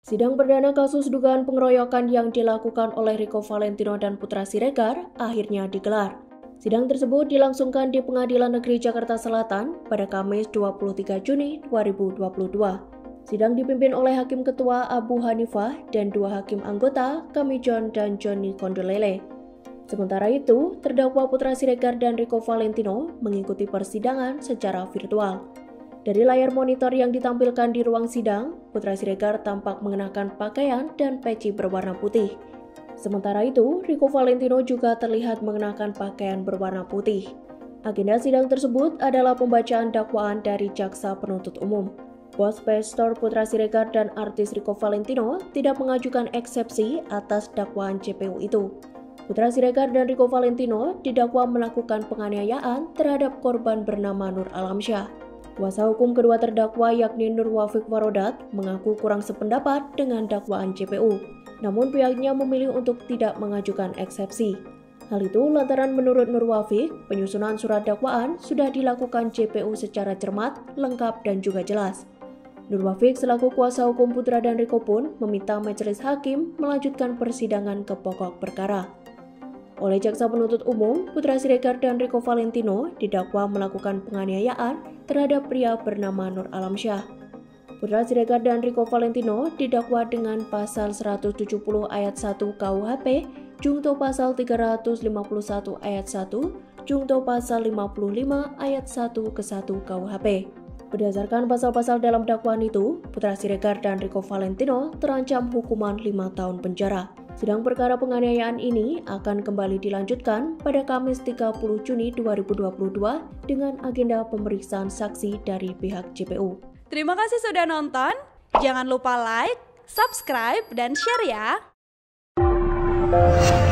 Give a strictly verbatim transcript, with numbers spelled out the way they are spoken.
Sidang perdana kasus dugaan pengeroyokan yang dilakukan oleh Rico Valentino dan Putra Siregar akhirnya digelar. Sidang tersebut dilangsungkan di Pengadilan Negeri Jakarta Selatan pada Kamis dua puluh tiga Juni dua ribu dua puluh dua. Sidang dipimpin oleh Hakim Ketua Abu Hanifah dan dua hakim anggota Kami John dan Johnny Kondolele. Sementara itu, terdakwa Putra Siregar dan Rico Valentino mengikuti persidangan secara virtual. Dari layar monitor yang ditampilkan di ruang sidang, Putra Siregar tampak mengenakan pakaian dan peci berwarna putih. Sementara itu, Rico Valentino juga terlihat mengenakan pakaian berwarna putih. Agenda sidang tersebut adalah pembacaan dakwaan dari jaksa penuntut umum. Bos pastor Putra Siregar dan artis Rico Valentino tidak mengajukan eksepsi atas dakwaan J P U itu. Putra Siregar dan Rico Valentino didakwa melakukan penganiayaan terhadap korban bernama Nur Alamsyah. Kuasa hukum kedua terdakwa yakni Nur Wafik Warodat mengaku kurang sependapat dengan dakwaan J P U, namun pihaknya memilih untuk tidak mengajukan eksepsi. Hal itu lantaran menurut Nur Wafik, penyusunan surat dakwaan sudah dilakukan J P U secara cermat, lengkap, dan juga jelas. Nur Wafik selaku kuasa hukum Putra dan Rico pun meminta majelis hakim melanjutkan persidangan ke pokok perkara. Oleh jaksa penuntut umum, Putra Siregar dan Rico Valentino didakwa melakukan penganiayaan terhadap pria bernama Nur Alamsyah. Putra Siregar dan Rico Valentino didakwa dengan pasal seratus tujuh puluh ayat satu K U H P, jungto pasal tiga ratus lima puluh satu ayat satu, jungto pasal lima puluh lima ayat satu ke satu K U H P. Berdasarkan pasal-pasal dalam dakwaan itu, Putra Siregar dan Rico Valentino terancam hukuman lima tahun penjara. Sidang perkara penganiayaan ini akan kembali dilanjutkan pada Kamis tiga puluh Juni dua ribu dua puluh dua dengan agenda pemeriksaan saksi dari pihak J P U. Terima kasih sudah nonton. Jangan lupa like, subscribe, dan share ya.